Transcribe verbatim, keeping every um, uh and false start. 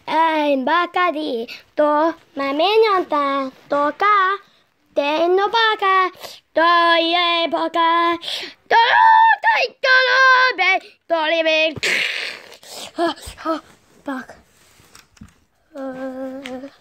en bacadito, mamenyanta, toca, tenno paca, toye paca, tolo, tai, tolo, be, toli, be, ha, ha, paca. Uh...